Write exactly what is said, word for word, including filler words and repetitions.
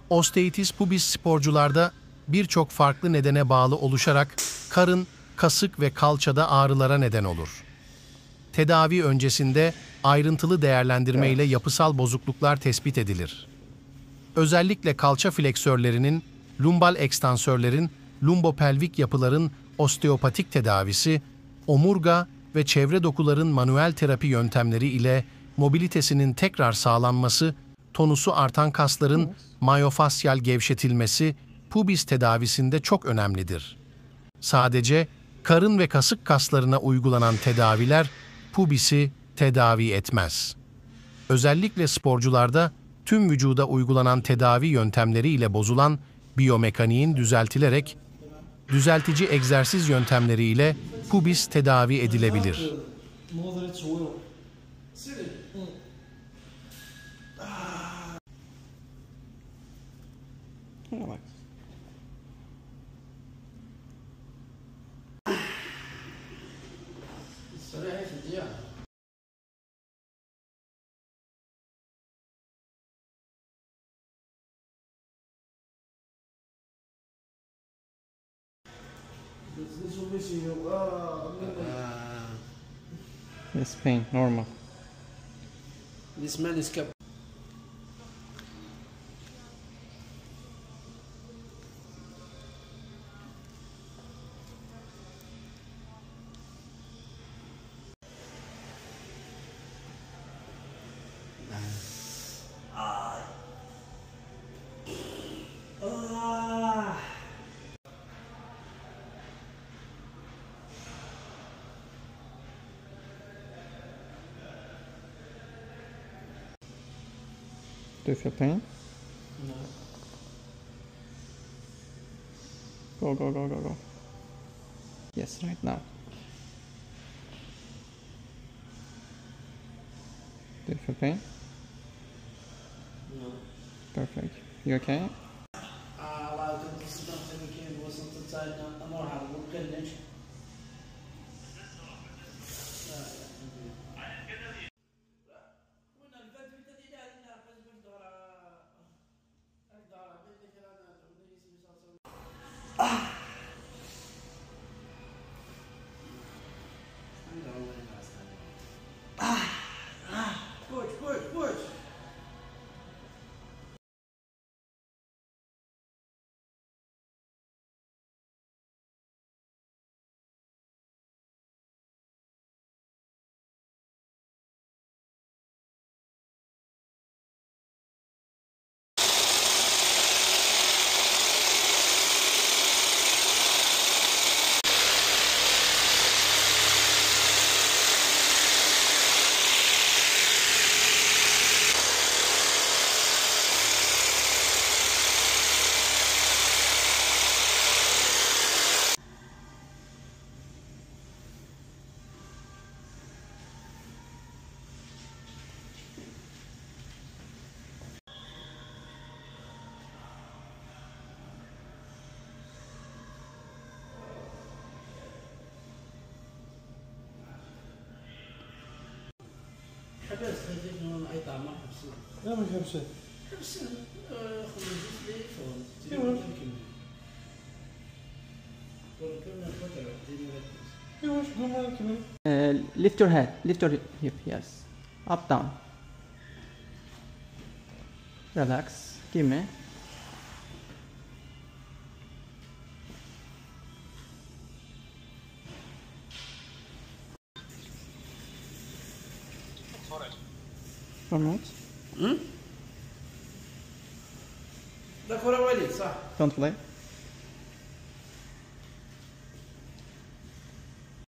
Osteitis pubis sporcularda birçok farklı nedene bağlı oluşarak karın, kasık ve kalçada ağrılara neden olur. Tedavi öncesinde ayrıntılı değerlendirme ile yapısal bozukluklar tespit edilir. Özellikle kalça fleksörlerinin, lumbal ekstansörlerin, lumbopelvik yapıların osteopatik tedavisi, omurga ve çevre dokuların manuel terapi yöntemleri ile mobilitesinin tekrar sağlanması, tonusu artan kasların mayofasyal gevşetilmesi, pubis tedavisinde çok önemlidir. Sadece karın ve kasık kaslarına uygulanan tedaviler pubisi tedavi etmez. Özellikle sporcularda tüm vücuda uygulanan tedavi yöntemleri ile bozulan biyomekaniğin düzeltilerek düzeltici egzersiz yöntemleri ile pubis tedavi edilebilir. This pain, normal. This man is kept. Do you feel pain? No. Go, go, go, go, go. Yes, right now. Do you feel pain? No. Perfect. You okay? Ah, كنت استخدمت المكان وصلت تساعدنا أمر على المكان. Push, push, push. حاجة استخدم من أي طعم حبسي. لا مش حبسي. حبسي خمسة ليه فون. ايوه. ايوه شو قلنا كمان. Uh, lift your head. Lift your hip. Yes. Up, down. Relax. Give me. One minute. ده كرة وليد صح؟ Don't play.